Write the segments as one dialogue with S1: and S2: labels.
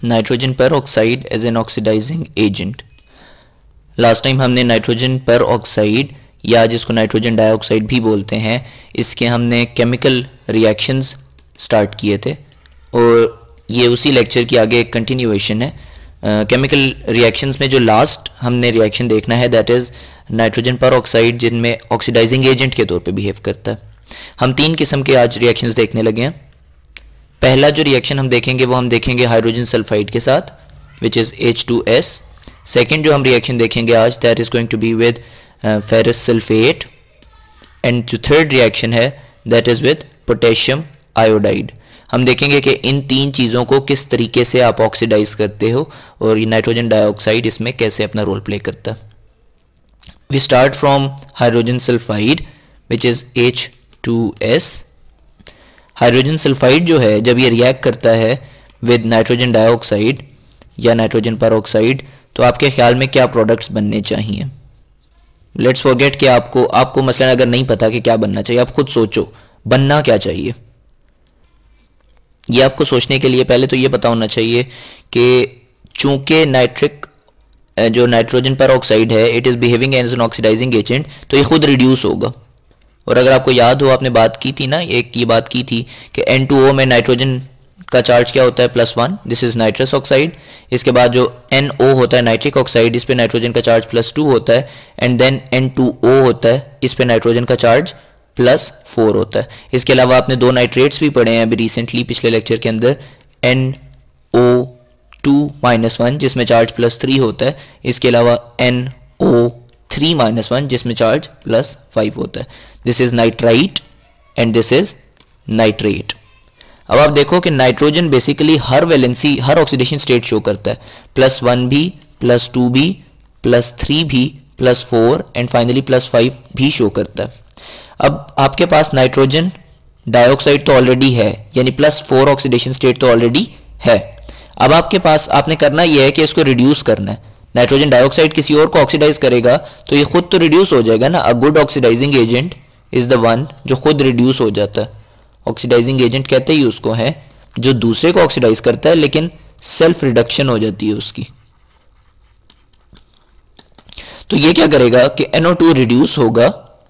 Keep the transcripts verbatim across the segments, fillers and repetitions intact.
S1: Nitrogen peroxide as an oxidizing agent. Last time हमने nitrogen peroxide या जिसको nitrogen dioxide भी बोलते हैं, इसके हमने केमिकल रिएक्शंस स्टार्ट किए थे और ये उसी लेक्चर की आगे एक कंटिन्यूएशन है। केमिकल uh, रिएक्शंस में जो लास्ट हमने रिएक्शन देखना है that is nitrogen peroxide, जिनमें ऑक्सीडाइजिंग एजेंट के तौर पे बिहेव करता है। हम तीन किस्म के आज रिएक्शंस देखने लगे हैं। पहला जो रिएक्शन हम देखेंगे वो हम देखेंगे हाइड्रोजन सल्फाइड के साथ which is H two S. Second जो हम रिएक्शन देखेंगे आज that is going to be with ferrous sulphate. And जो थर्ड रिएक्शन है that is with potassium iodide. हम देखेंगे कि इन तीन चीज़ों को किस तरीके से आप ऑक्सीडाइज करते हो और ये नाइट्रोजन डाइऑक्साइड इसमें कैसे अपना रोल प्ले करता है। We start from hydrogen sulphide which is H two S. Hydrogen sulphide जो है जब ये रिएक्ट करता है विद नाइट्रोजन डाइऑक्साइड या नाइट्रोजन परऑक्साइड तो आपके ख्याल में क्या प्रोडक्ट्स बनने चाहिए। लेट्स फॉरगेट कि आपको आपको मसलन अगर नहीं पता कि क्या बनना चाहिए, आप खुद सोचो बनना क्या चाहिए। ये आपको सोचने के लिए पहले तो ये पता होना चाहिए कि चूंकि नाइट्रिक जो नाइट्रोजन परऑक्साइड है it is behaving as an oxidizing agent, तो ये खुद रिड्यूस होगा। और अगर आपको याद हो, आपने बात की थी ना, एक ये बात की थी कि एन टू ओ में नाइट्रोजन का चार्ज क्या होता है plus one, this is nitrous oxide. इसके बाद जो एन ओ होता है नाइट्रिक ऑक्साइड, इस पे नाइट्रोजन का चार्ज प्लस टू होता है। And then N two O होता है, इस पे नाइट्रोजन का चार्ज प्लस फोर होता है। इसके अलावा आपने दो नाइट्रेट्स भी पढ़े हैं अभी रिसेंटली पिछले लेक्चर के अंदर, N O two minus one जिसमें चार्ज प्लस थ्री होता है। इसके अलावा N O three minus one जिसमें चार्ज प्लस फाइव होता है। This is nitrite and this is nitrate. अब आप देखो कि नाइट्रोजन बेसिकली हर वैलेंसी हर ऑक्सीडेशन स्टेट शो करता है, प्लस वन भी, प्लस टू भी, प्लस थ्री भी, plus four and finally plus five भी शो करता है। अब आपके पास नाइट्रोजन डाइऑक्साइड तो ऑलरेडी है, यानी प्लस फोर ऑक्सीडेशन स्टेट तो ऑलरेडी है। अब आपके पास आपने करना यह है कि इसको रिड्यूस करना है। नाइट्रोजन डाइऑक्साइड किसी और को ऑक्सीडाइज करेगा तो ये खुद तो रिड्यूस हो जाएगा ना। A good oxidizing agent is the one जो खुद रिड्यूस हो जाता है। ऑक्सीडाइजिंग एजेंट कहते ही उसको है जो दूसरे को ऑक्सीडाइज करता है लेकिन सेल्फ रिडक्शन हो जाती है उसकी। तो ये क्या करेगा कि एन ओ टू रिड्यूस होगा,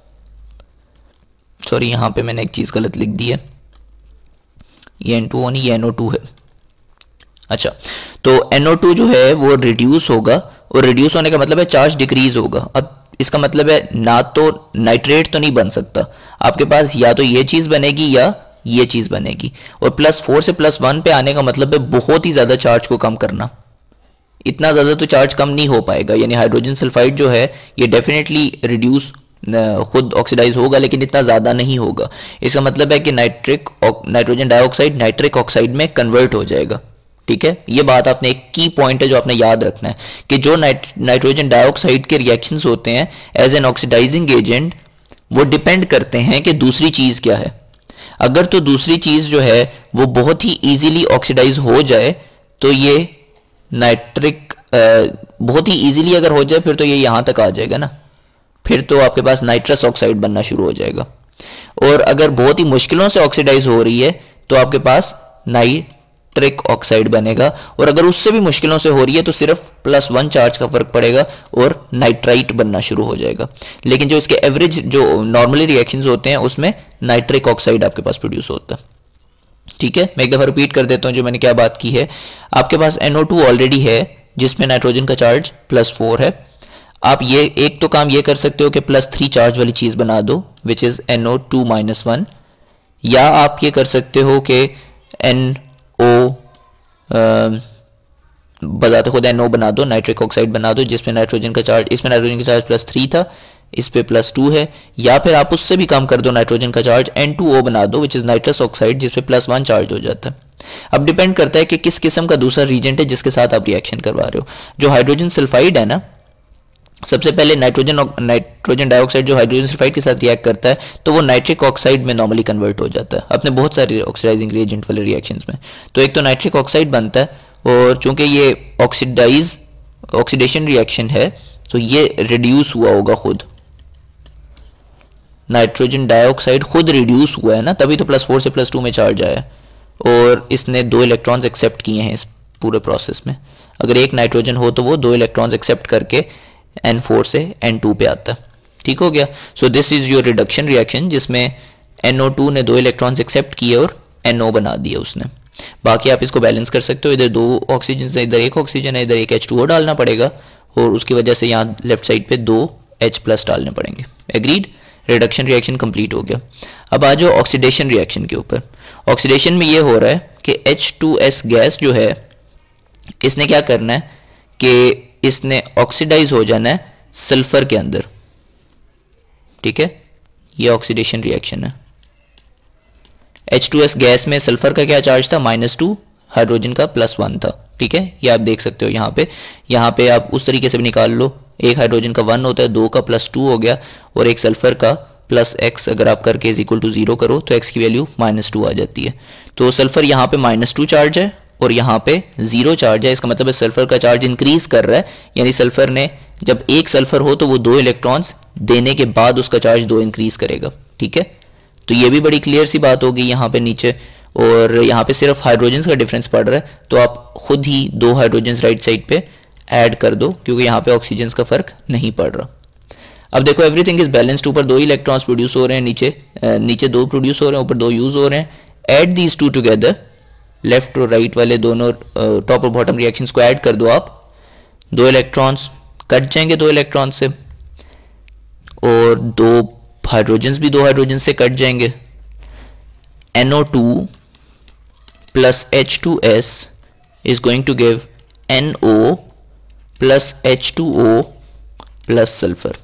S1: सॉरी यहां पे मैंने एक चीज गलत लिख दी है, ये एन टू ओ नहीं ये एन ओ टू है। अच्छा, तो एन ओ टू जो है वो रिड्यूस होगा और रिड्यूस होने का मतलब है चार्ज डिक्रीज होगा। अब इसका मतलब है ना तो नाइट्रेट तो नहीं बन सकता, आपके पास या तो ये चीज बनेगी या ये चीज बनेगी। और प्लस फोर से प्लस वन पे आने का मतलब है बहुत ही ज्यादा चार्ज को कम करना। इतना ज्यादा तो चार्ज कम नहीं हो पाएगा, यानी हाइड्रोजन सल्फाइड जो है ये डेफिनेटली रिड्यूस खुद ऑक्सीडाइज होगा लेकिन इतना ज्यादा नहीं होगा। इसका मतलब है कि nitric nitrogen dioxide nitric oxide में कन्वर्ट हो जाएगा। ठीक है, ये बात आपने एक की पॉइंट है जो आपने याद रखना है कि जो नाइट नाइट्रोजन डाइऑक्साइड के रिएक्शंस होते हैं एज एन ऑक्सीडाइजिंग एजेंट वो डिपेंड करते हैं कि दूसरी चीज क्या है। अगर तो दूसरी चीज जो है वो बहुत ही इजीली ऑक्सीडाइज हो जाए तो ये नाइट्रिक बहुत ही इजीली अगर हो जाए फिर तो ये यहां तक आ जाएगा ना, फिर तो आपके पास नाइट्रस ऑक्साइड बनना शुरू हो जाएगा। और अगर बहुत ही मुश्किलों से ऑक्सीडाइज हो रही है तो आपके पास नाइट्रिक ऑक्साइड बनेगा। और अगर उससे भी मुश्किलों से हो रही है तो सिर्फ प्लस वन चार्ज का फर्क पड़ेगा और नाइट्राइट बनना शुरू हो जाएगा। लेकिन जो इसके एवरेज जो नॉर्मली रिएक्शंस होते हैं उसमें नाइट्रिक ऑक्साइड आपके पास प्रोड्यूस होता है। ठीक है, मैं एक दफा रिपीट कर देता हूं जो मैंने क्या बात की है। आपके पास एन ओ टू ऑलरेडी है जिसमें नाइट्रोजन का चार्ज प्लस फोर है। आप ये एक तो काम ये कर सकते हो कि प्लस थ्री चार्ज वाली चीज बना दो which is N O two minus one, या आप ये कर सकते हो कि एन ओ बजाते खुद एन ओ बना दो, नाइट्रिक ऑक्साइड बना दो जिसमें नाइट्रोजन का चार्ज, इसमें नाइट्रोजन का चार्ज प्लस थ्री था, इस पे प्लस टू है। या फिर आप उससे भी कम कर दो, नाइट्रोजन का चार्ज एन टू ओ बना दो विच इज नाइट्रस ऑक्साइड जिसपे प्लस वन चार्ज हो जाता है। अब डिपेंड करता है कि किस किस्म का दूसरा रीजेंट है जिसके साथ आप रिएक्शन करवा रहे हो। जो हाइड्रोजन सल्फाइड है ना, सबसे पहले नाइट्रोजन नाइट्रोजन डाइऑक्साइड जो हाइड्रोजन सल्फाइड के साथ रिएक्ट करता है तो वो नाइट्रिक ऑक्साइड में नॉर्मली कन्वर्ट हो जाता है अपने बहुत सारे ऑक्सीडाइजिंग रिएजेंट वाले रिएक्शंस में। तो एक तो नाइट्रिक ऑक्साइड बनता है और चूंकि ये ऑक्सीडाइज ऑक्सीडेशन रिएक्शन है तो ये रिड्यूस हुआ होगा खुद, नाइट्रोजन डाइऑक्साइड खुद रिड्यूस हुआ है ना, तभी तो प्लस फोर से प्लस टू में चार्ज आया और इसने दो इलेक्ट्रॉन्स एक्सेप्ट किए हैं इस पूरे प्रोसेस में। अगर एक नाइट्रोजन हो तो वो दो इलेक्ट्रॉन्स एक्सेप्ट करके एन फोर से एन टू पे आता है। ठीक हो गया। So this is your reduction reaction जिसमें एन ओ टू ने दो इलेक्ट्रॉन्स एक्सेप्ट किए और एन ओ बना दिया उसने। बाकी आप इसको बैलेंस कर सकते हो, इधर दो ऑक्सीजन है, इधर एक ऑक्सीजन है, इधर एक एच टू ओ डालना पड़ेगा और उसकी वजह से यहाँ लेफ्ट साइड पे दो H प्लस डालने पड़ेंगे। एग्रीड। रिडक्शन रिएक्शन कंप्लीट हो गया। अब आ जाओ ऑक्सीडेशन रिएक्शन के ऊपर। ऑक्सीडेशन में ये हो रहा है कि एच टू एस गैस जो है इसने क्या करना है कि इसने ऑक्सीडाइज हो जाना है सल्फर के अंदर। ठीक है, ये ऑक्सीडेशन रिएक्शन है। एच टू एस गैस में सल्फर का क्या चार्ज था, माइनस टू, हाइड्रोजन का प्लस वन था। ठीक है, ये आप देख सकते हो यहाँ पे। यहाँ पे आप उस तरीके से भी निकाल लो, एक हाइड्रोजन का वन होता है, दो का प्लस टू हो गया और एक सल्फर का प्लस एक्स अगर आप करके इज इक्वल टू जीरो करो तो एक्स की वैल्यू माइनस टू आ जाती है। तो सल्फर यहाँ पे माइनस टू चार्ज है और यहाँ पे जीरो चार्ज है। इसका मतलब है सल्फर का चार्ज इंक्रीज कर रहा है, यानी सल्फर ने जब एक सल्फर हो तो वो दो इलेक्ट्रॉन्स देने के बाद उसका चार्ज दो इंक्रीज करेगा। ठीक है, तो ये भी बड़ी क्लियर सी बात होगी यहाँ पे नीचे। और यहाँ पे सिर्फ हाइड्रोजन का डिफरेंस पड़ रहा है तो आप खुद ही दो हाइड्रोजन राइट साइड पे ऐड कर दो क्योंकि यहाँ पे ऑक्सीजन का फर्क नहीं पड़ रहा। अब देखो एवरीथिंग इज बैलेंस्ड, ऊपर दो इलेक्ट्रॉन्स प्रोड्यूस हो रहे हैं, नीचे नीचे दो प्रोड्यूस हो रहे हैं, ऊपर दो यूज हो रहे हैं। Add these two together, left और राइट वाले दोनों टॉप और बॉटम रिएक्शंस को ऐड कर दो आप। दो इलेक्ट्रॉन्स कट जाएंगे दो इलेक्ट्रॉन से और दो हाइड्रोजन भी दो हाइड्रोजन से कट जाएंगे। N O two plus H two S is going to give N O plus H two O plus sulphur.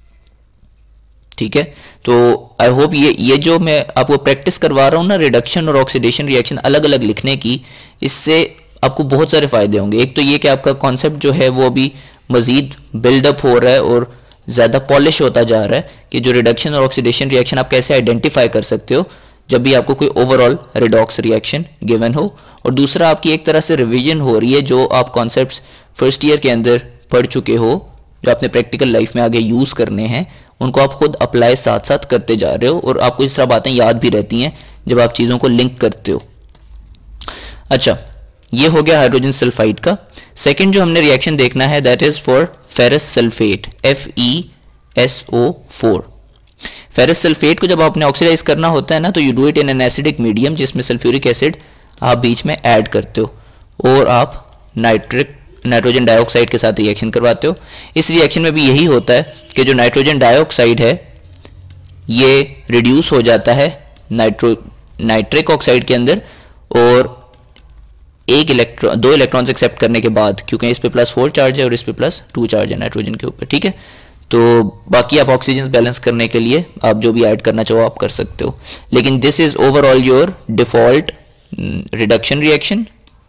S1: ठीक है, तो आई होप ये ये जो मैं आपको प्रैक्टिस करवा रहा हूँ ना रिडक्शन और ऑक्सीडेशन रिएक्शन अलग अलग लिखने की, इससे आपको बहुत सारे फायदे होंगे। एक तो ये कि आपका कॉन्सेप्ट जो है वो अभी मजीद बिल्डअप हो रहा है और ज़्यादा पॉलिश होता जा रहा है कि जो रिडक्शन और ऑक्सीडेशन रिएक्शन आप कैसे आइडेंटिफाई कर सकते हो जब भी आपको कोई ओवरऑल रिडॉक्स रिएक्शन गिवन हो। और दूसरा आपकी एक तरह से रिवीजन हो रही है, जो आप कॉन्सेप्ट्स फर्स्ट ईयर के अंदर पढ़ चुके हो, जो आपने प्रैक्टिकल लाइफ में आगे यूज़ करने हैं, उनको आप खुद अप्लाई साथ साथ करते जा रहे हो और आपको इस तरह बातें याद भी रहती हैं जब आप चीज़ों को लिंक करते हो। अच्छा, ये हो गया हाइड्रोजन सल्फाइड का। सेकेंड जो हमने रिएक्शन देखना है that is for ferrous sulphate, F E S O four. Ferrous sulphate को जब आपने ऑक्सीडाइज करना होता है ना तो you do it in an acidic medium जिसमें सल्फ्यूरिक एसिड आप बीच में ऐड करते हो और आप नाइट्रिक नाइट्रोजन डाइऑक्साइड के साथ रिएक्शन करवाते हो। इस रिएक्शन में भी यही होता है कि जो नाइट्रोजन डाइऑक्साइड है ये रिड्यूस हो जाता है नाइट्रो नाइट्रिक ऑक्साइड के अंदर और एक इलेक्ट्रॉन दो इलेक्ट्रॉन्स एक्सेप्ट करने के बाद, क्योंकि इस पे प्लस फोर चार्ज है और इस पे प्लस टू चार्ज है नाइट्रोजन के ऊपर। ठीक है, तो बाकी आप ऑक्सीजन बैलेंस करने के लिए आप जो भी ऐड करना चाहो आप कर सकते हो, लेकिन this is overall your default reduction reaction.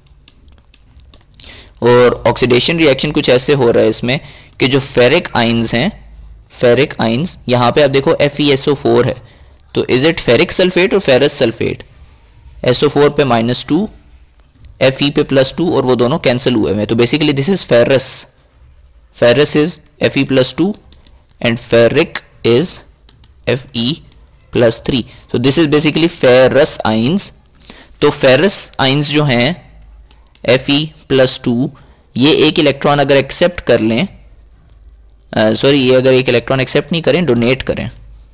S1: और ऑक्सीडेशन रिएक्शन कुछ ऐसे हो रहा है इसमें कि जो फेरिक आइंस हैं, फेरिक आइंस यहाँ पे आप देखो F E S O four है, तो इज इट फेरिक सल्फेट और ferrous sulphate? S O four पे माइनस टू, एफ ई पे प्लस टू और वो दोनों कैंसिल हुए हैं, तो basically this is ferrous. Ferrous is F E plus two and ferric is F E plus three, so this is basically ferrous ions। तो ferrous ions जो हैं Fe प्लस टू, ये एक इलेक्ट्रॉन अगर एक्सेप्ट कर लें, सॉरी ये अगर एक इलेक्ट्रॉन एक्सेप्ट नहीं करें, डोनेट करें,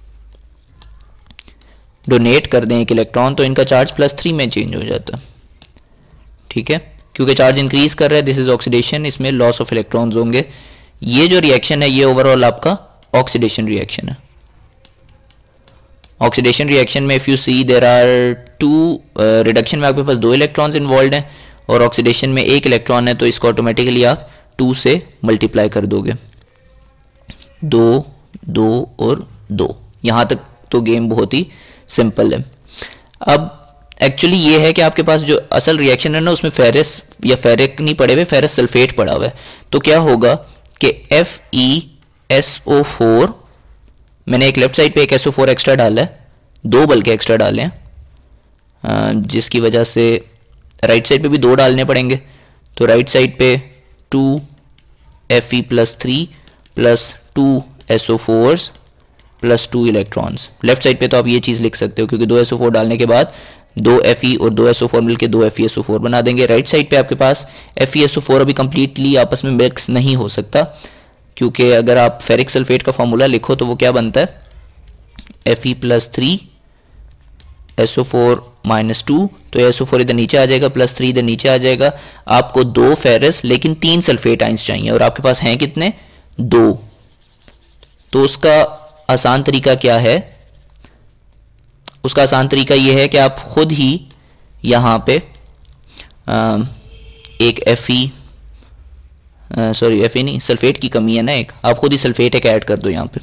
S1: डोनेट कर दें एक इलेक्ट्रॉन, तो इनका चार्ज प्लस थ्री में चेंज हो जाता है। ठीक है, क्योंकि चार्ज इंक्रीज कर रहा है, दिस इज ऑक्सीडेशन, इसमें लॉस ऑफ इलेक्ट्रॉन्स होंगे। ये जो रिएक्शन है ये ओवरऑल आपका ऑक्सीडेशन रिएक्शन है। ऑक्सीडेशन रिएक्शन में if you see there are two, reduction में आपके पास दो इलेक्ट्रॉन्स इन्वॉल्व हैं और ऑक्सीडेशन में एक इलेक्ट्रॉन है, तो इसको ऑटोमेटिकली आप टू से मल्टीप्लाई कर दोगे, दो दो और दो। यहां तक तो गेम बहुत ही सिंपल है। अब एक्चुअली ये है कि आपके पास जो असल रिएक्शन है ना उसमें फेरस या फेरिक नहीं पड़े हुए, फेरस सल्फेट पड़ा हुआ है, तो क्या होगा कि F E S O four, मैंने एक लेफ्ट साइड पे एक एस ओ फोर एक्स्ट्रा डाला है, दो बल्कि एक्स्ट्रा डाले हैं, जिसकी वजह से राइट साइड पे भी दो डालने पड़ेंगे, तो राइट साइड पे two F E plus three plus two S O fours plus two electrons. Left side पे तो आप ये चीज़ लिख सकते हो क्योंकि दो एस ओ फोर डालने के बाद दो Fe और दो एस ओ फोर मिलकर दो F E S O four बना देंगे। राइट साइड पे आपके पास F E S O four अभी कंप्लीटली आपस में मिक्स नहीं हो सकता, क्योंकि अगर आप फेरिक सल्फेट का फॉर्मूला लिखो तो वो क्या बनता है, F E plus three S O four minus two, तो एस ओ फोर इधर नीचे आ जाएगा, प्लस थ्री इधर नीचे आ जाएगा। आपको दो फेरस लेकिन तीन सल्फेट आइंस चाहिए और आपके पास हैं कितने, दो। तो उसका आसान तरीका क्या है, उसका आसान तरीका यह है कि आप खुद ही यहाँ पे आ, एक F E sorry F E नहीं, सल्फेट की कमी है ना एक, आप खुद ही सल्फेट एक ऐड कर दो यहाँ पे,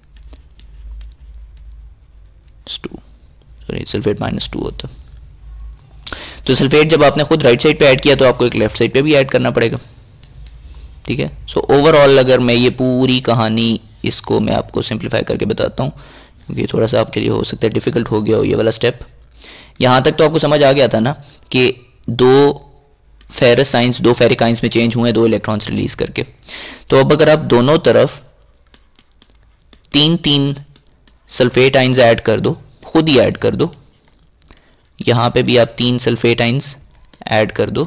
S1: two sorry sulphate minus two होता। तो सल्फेट जब आपने खुद राइट साइड पे ऐड किया तो आपको एक लेफ्ट साइड पे भी ऐड करना पड़ेगा, ठीक है। सो ओवरऑल अगर मैं ये पूरी कहानी इसको मैं आपको सिंप्लीफाई करके बताता हूँ, क्योंकि थोड़ा सा आपके लिए हो सकता है डिफिकल्ट हो गया हो ये वाला स्टेप। यहाँ तक तो आपको समझ आ गया था ना कि दो फेरस साइंस दो फेरिक आइंस में चेंज हुए दो इलेक्ट्रॉन्स रिलीज करके। तो अब अगर आप दोनों तरफ तीन तीन सल्फेट आइंस ऐड कर दो, खुद ही ऐड कर दो, यहां पे भी आप तीन सल्फेट आइंस ऐड कर दो,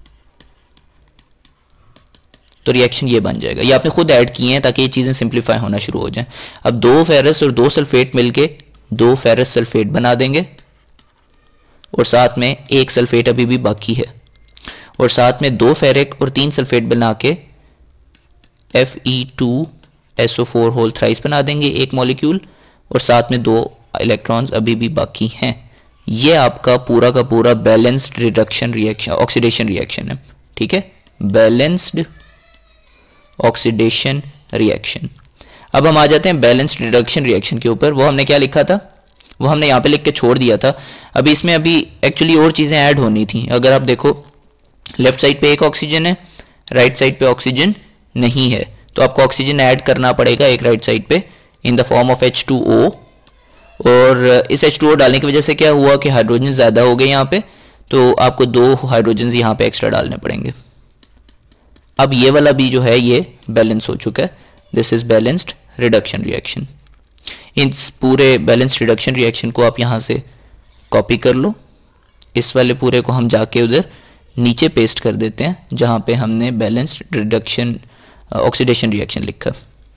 S1: तो रिएक्शन ये बन जाएगा। ये आपने खुद ऐड किए हैं ताकि ये चीजें सिंप्लीफाई होना शुरू हो जाएं। अब दो फेरस और दो सल्फेट मिलके दो फेरस सल्फेट बना देंगे और साथ में एक सल्फेट अभी भी बाकी है, और साथ में दो फेरिक और तीन सल्फेट बना के F E two S O four whole thrice बना देंगे एक मॉलिक्यूल, और साथ में दो इलेक्ट्रॉन्स अभी भी बाकी हैं। ये आपका पूरा का पूरा balanced reduction reaction oxidation reaction है, ठीक है, बैलेंस्ड ऑक्सीडेशन रिएक्शन। अब हम आ जाते हैं बैलेंस्ड रिडक्शन रिएक्शन के ऊपर। वो हमने क्या लिखा था, वो हमने यहाँ पे लिख के छोड़ दिया था। अभी इसमें अभी एक्चुअली और चीजें ऐड होनी थी। अगर आप देखो लेफ्ट साइड पे एक ऑक्सीजन है, राइट साइड पे ऑक्सीजन नहीं है, तो आपको ऑक्सीजन ऐड करना पड़ेगा एक राइट साइड पे in the form of H two O. और इस एच टू ओ डालने की वजह से क्या हुआ कि हाइड्रोजन ज्यादा हो गए यहाँ पे, तो आपको दो हाइड्रोजन यहाँ पे एक्स्ट्रा डालने पड़ेंगे। अब ये वाला भी जो है ये बैलेंस हो चुका है, this is balanced reduction reaction. इस पूरे बैलेंस्ड रिडक्शन रिएक्शन को आप यहाँ से कॉपी कर लो, इस वाले पूरे को हम जाके उधर नीचे पेस्ट कर देते हैं जहाँ पे हमने बैलेंस्ड रिडक्शन ऑक्सीडेशन रिएक्शन लिखा।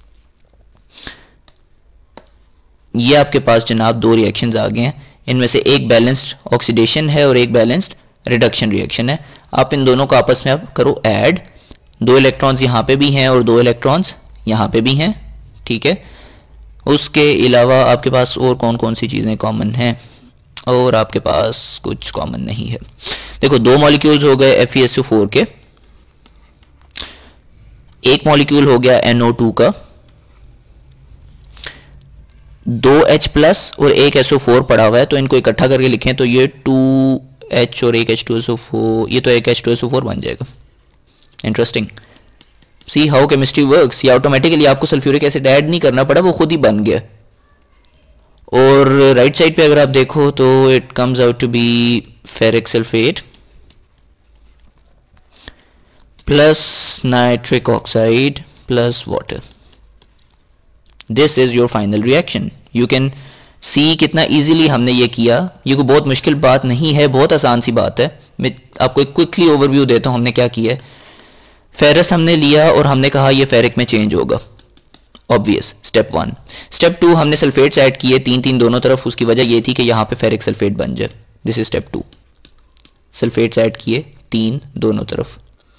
S1: ये आपके पास जनाब दो रिएक्शंस आ गए हैं, इनमें से एक बैलेंस्ड ऑक्सीडेशन है और एक बैलेंस्ड रिडक्शन रिएक्शन है। आप इन दोनों को आपस में आप करो ऐड, दो इलेक्ट्रॉन्स यहाँ पे भी हैं और दो इलेक्ट्रॉन्स यहाँ पे भी हैं, ठीक है। उसके अलावा आपके पास और कौन कौन सी चीज़ें कॉमन हैं, और आपके पास कुछ कॉमन नहीं है। देखो दो मॉलिक्यूल्स हो गए F E S O four के, एक मॉलिक्यूल हो गया एन ओ टू का, दो H प्लस और एक एस ओ फोर पड़ा हुआ है, तो इनको इकट्ठा करके लिखें तो ये टू एच और एक H two S O four, ये तो एक H two S O four बन जाएगा। Interesting, see how chemistry works. ये ऑटोमेटिकली आपको सल्फ्यूरिक एसिड ऐड नहीं करना पड़ा, वो खुद ही बन गया। और राइट साइड पे अगर आप देखो तो it comes out to be ferric sulphate plus nitric oxide plus water. This is your final reaction. You can see कितना इजीली हमने ये किया। ये कोई बहुत मुश्किल बात नहीं है, बहुत आसान सी बात है। मैं आपको एक क्विकली ओवरव्यू देता हूं हमने क्या किया है। फेरस हमने लिया और हमने कहा ये फेरिक में चेंज होगा, obvious, step one. Step two हमने सल्फेट्स ऐड किए तीन तीन दोनों तरफ, उसकी वजह ये थी कि यहाँ पे फेरिक सल्फेट बन जाए। This is step two, sulphates add किए तीन दोनों तरफ।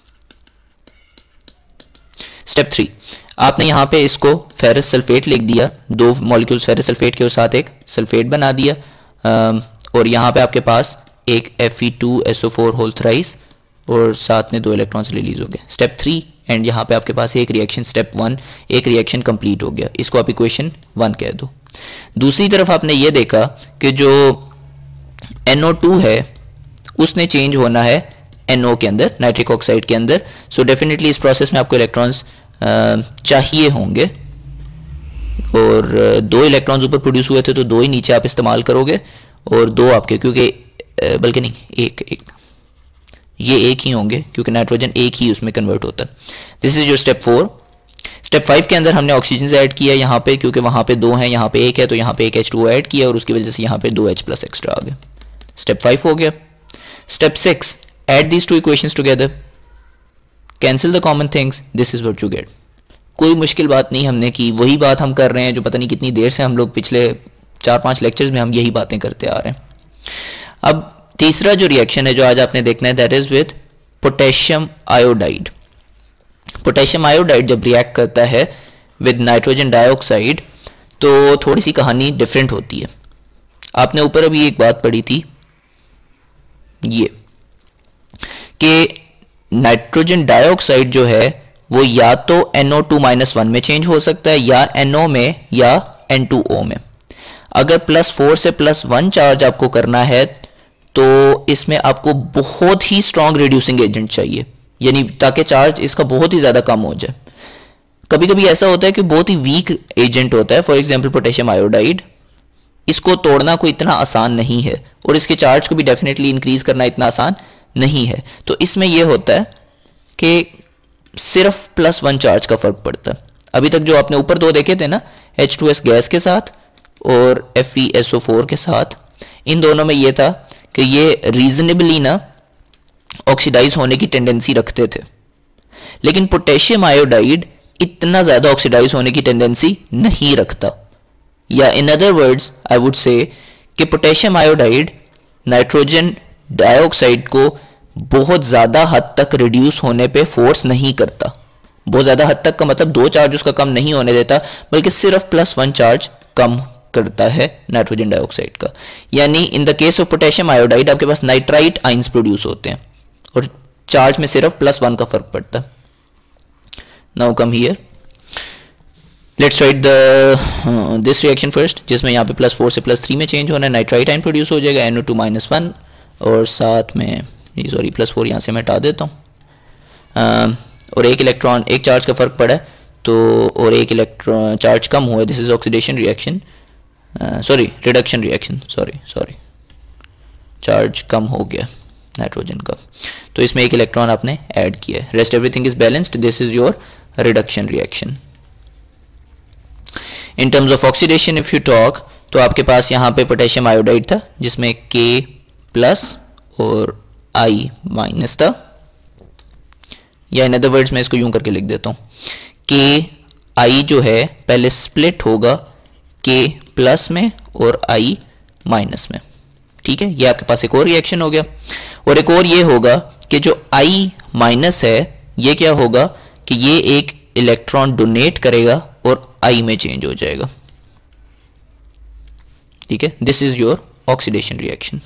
S1: स्टेप थ्री आपने यहाँ पे इसको फेरस सल्फेट लिख दिया, दो मॉलिक्यूल्स फेरस सल्फेट के और साथ एक सल्फेट बना दिया, और यहाँ पे आपके पास एक F E two S O four whole thrice और साथ में दो इलेक्ट्रॉन्स रिलीज हो गए। स्टेप थ्री एंड यहाँ पे आपके पास एक रिएक्शन, स्टेप वन, एक रिएक्शन कंप्लीट हो गया। इसको आप इक्वेशन वन कह दो। दूसरी तरफ आपने ये देखा कि जो एन ओ टू है उसने चेंज होना है एन ओ के अंदर, नाइट्रिक ऑक्साइड के अंदर। सो डेफिनेटली इस प्रोसेस में आपको इलेक्ट्रॉन्स चाहिए होंगे, और दो इलेक्ट्रॉन्स ऊपर प्रोड्यूस हुए थे तो दो ही नीचे आप इस्तेमाल करोगे, और दो आपके, क्योंकि बल्कि नहीं एक एक ये एक ही होंगे क्योंकि नाइट्रोजन एक ही उसमें कन्वर्ट होता है। This is your step four. Step five के अंदर हमने ऑक्सीजन ऐड किया यहाँ पे, क्योंकि वहाँ पे दो हैं यहाँ पे एक है, तो यहाँ पे एक एच टू ओ ऐड किया और उसकी वजह से यहाँ पे दो H प्लस एक्स्ट्रा आ गए। स्टेप फाइव हो गया। Step six, add these two equations together, cancel the common things, this is what you get. कोई मुश्किल बात नहीं हमने की, वही बात हम कर रहे हैं जो पता नहीं कितनी देर से हम लोग पिछले चार पांच लेक्चर्स में हम यही बातें करते आ रहे हैं। अब तीसरा जो रिएक्शन है जो आज आपने देखना है, that is with potassium iodide. Potassium iodide जब रिएक्ट करता है विद नाइट्रोजन डाइऑक्साइड तो थोड़ी सी कहानी डिफरेंट होती है। आपने ऊपर अभी एक बात पढ़ी थी ये कि नाइट्रोजन डाइऑक्साइड जो है वो या तो N O two minus one में चेंज हो सकता है या एन ओ में या एन टू ओ में। अगर प्लस फोर से प्लस वन चार्ज आपको करना है तो इसमें आपको बहुत ही स्ट्रॉन्ग रिड्यूसिंग एजेंट चाहिए, यानी ताकि चार्ज इसका बहुत ही ज्यादा कम हो जाए। कभी कभी ऐसा होता है कि बहुत ही वीक एजेंट होता है, फॉर एग्जांपल पोटेशियम आयोडाइड, इसको तोड़ना कोई इतना आसान नहीं है और इसके चार्ज को भी डेफिनेटली इंक्रीज करना इतना आसान नहीं है। तो इसमें यह होता है कि सिर्फ प्लस वन चार्ज का फर्क पड़ता है। अभी तक जो आपने ऊपर दो देखे थे ना, एच टू एस गैस के साथ और F E S O four के साथ, इन दोनों में यह था कि ये रीजनेबली ना ऑक्सीडाइज होने की टेंडेंसी रखते थे, लेकिन पोटेशियम आयोडाइड इतना ज्यादा ऑक्सीडाइज होने की टेंडेंसी नहीं रखता। या in other words I would say कि पोटेशियम आयोडाइड नाइट्रोजन डाइऑक्साइड को बहुत ज्यादा हद तक रिड्यूस होने पे फोर्स नहीं करता। बहुत ज्यादा हद तक का मतलब दो चार्ज उसका कम नहीं होने देता, बल्कि सिर्फ प्लस वन चार्ज कम करता है नाइट्रोजन डाइऑक्साइड का। यानी in the case of potassium iodide आपके पास नाइट्राइट आइंस प्रोड्यूस होते हैं और चार्ज में सिर्फ प्लस वन का फर्क पड़ता है। Now come here, let's write the this reaction first, जिसमें यहाँ पे प्लस फोर से प्लस थ्री में चेंज होना है, नाइट्राइट आयन प्रोड्यूस हो जाएगा N O two minus one और साथ में सॉरी प्लस फोर यहाँ से मैं हटा देता हूँ, uh, और एक इलेक्ट्रॉन एक चार्ज का फर्क पड़ा है तो और एक इलेक्ट्रॉन चार्ज कम हुआ है, this is oxidation reaction, sorry reduction reaction, sorry sorry charge कम हो गया नाइट्रोजन का, तो इसमें एक इलेक्ट्रॉन आपने ऐड किया है, rest everything is balanced, this is your reduction reaction. In terms of oxidation if you talk, तो आपके पास यहाँ पे पोटेशियम आयोडाइड था जिसमें K प्लस और I माइनस था, या इन अदर वर्ड्स मैं इसको यूं करके लिख देता हूँ, K I जो है पहले स्प्लिट होगा K प्लस में और I माइनस में। ठीक है, ये आपके पास एक और रिएक्शन हो गया। और एक और ये होगा कि जो I माइनस है ये क्या होगा कि ये एक इलेक्ट्रॉन डोनेट करेगा और I में चेंज हो जाएगा। ठीक है, this is your oxidation reaction.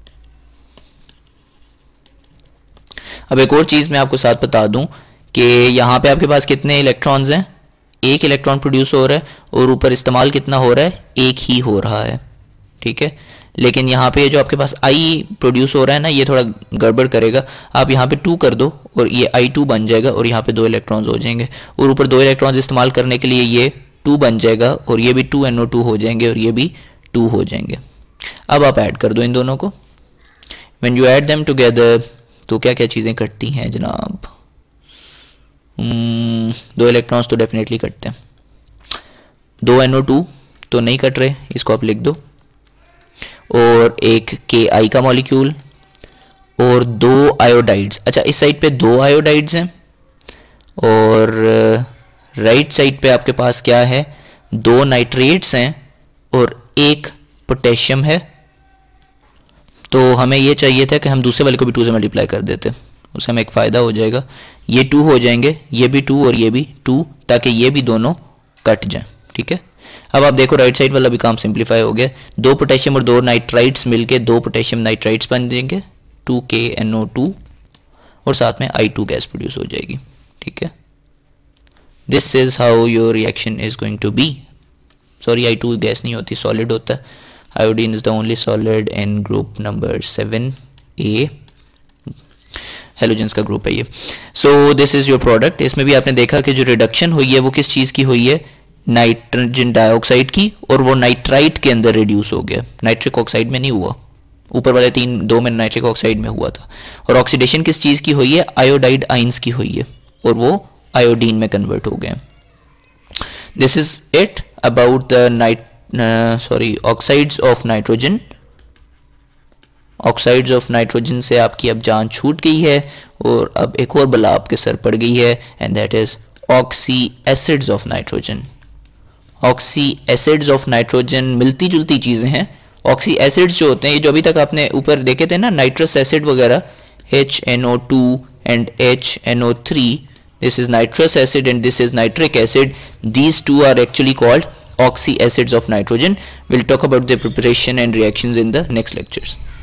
S1: अब एक और चीज मैं आपको साथ बता दूं कि यहां पे आपके पास कितने इलेक्ट्रॉन्स हैं, एक इलेक्ट्रॉन प्रोड्यूस हो रहा है और ऊपर इस्तेमाल कितना हो रहा है, एक ही हो रहा है। ठीक है, लेकिन यहाँ पे जो आपके पास आई प्रोड्यूस हो रहा है ना, ये थोड़ा गड़बड़ करेगा। आप यहाँ पे टू कर दो और ये आई टू बन जाएगा और यहाँ पे दो इलेक्ट्रॉन्स हो जाएंगे, और ऊपर दो इलेक्ट्रॉन्स इस्तेमाल करने के लिए ये टू बन जाएगा और ये भी टू एन ओ टू हो जाएंगे और ये भी टू हो जाएंगे। अब आप ऐड कर दो इन दोनों को, when you add them together तो क्या क्या चीज़ें कटती हैं जनाब, hmm, दो इलेक्ट्रॉन्स तो डेफिनेटली कटते हैं, दो एन ओ टू तो नहीं कट रहे, इसको आप लिख दो, और एक के आई का मॉलिक्यूल और दो आयोडाइड्स। अच्छा, इस साइड पे दो आयोडाइड्स हैं और राइट साइड पे आपके पास क्या है, दो नाइट्रेट्स हैं और एक पोटेशियम है। तो हमें ये चाहिए था कि हम दूसरे वाले को भी टू से मल्टीप्लाई कर देते, उससे हमें एक फ़ायदा हो जाएगा, ये टू हो जाएंगे, ये भी टू और ये भी टू, ताकि ये भी दोनों कट जाएं। ठीक है, अब आप देखो राइट साइड वाला भी काम सिंप्लीफाई हो गया, दो पोटेशियम और दो नाइट्राइट्स मिलके दो पोटेशियम नाइट्राइट्स बन जाएंगे, टू के एन ओ टू, और साथ में आई टू गैस प्रोड्यूस हो जाएगी। ठीक है, this is how your reaction is going to be. Sorry, I two gas नहीं होती, सॉलिड होता है। Iodine is the only solid in group number seven A, halogens का ग्रुप है ये। So this is your product. इसमें भी आपने देखा कि जो रिडक्शन हुई है वो किस चीज़ की हुई है, नाइट्रोजन डाइऑक्साइड की, और वो नाइट्राइट के अंदर रिड्यूस हो गया, नाइट्रिक ऑक्साइड में नहीं हुआ, ऊपर वाले तीन दो में नाइट्रिक ऑक्साइड में हुआ था। और ऑक्सीडेशन किस चीज़ की हुई है, आयोडाइड आइंस की हुई है, और वो आयोडीन में कन्वर्ट हो गए। This is it about the night sorry oxides of nitrogen, oxides of nitrogen से आपकी अब जान छूट गई है और अब एक और बला आपके सर पड़ गई है, and that is oxy acids of nitrogen. Oxy acids of nitrogen मिलती जुलती चीज़ें हैं। ऑक्सी एसिड्स जो होते हैं, ये जो अभी तक आपने ऊपर देखे थे ना, नाइट्रस एसिड वगैरह, H N O two and H N O three, this is nitrous acid and this is nitric acid. These two are actually called oxy acids of nitrogen. We'll talk about their preparation and reactions in the next lectures.